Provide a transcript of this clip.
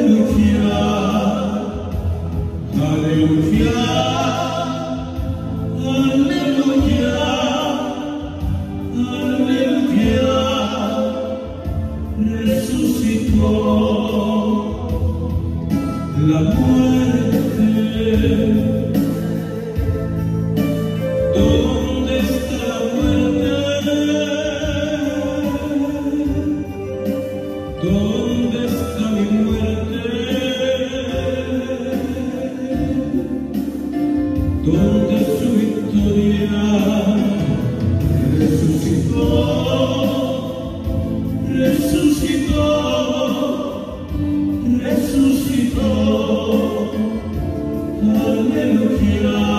la muerte. ¿Dónde está la muerte? ¿Dónde está mi muerte? ¿Dónde su victoria? Resucitó, resucitó, resucitó. Aleluya.